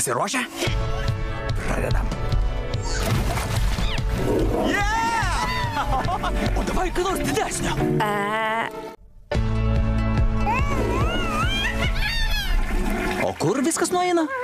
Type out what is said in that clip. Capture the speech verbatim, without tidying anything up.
Pasiruošę? Pradedam. Yeah! O davai, ką nors didesnio. O kur viskas nueina?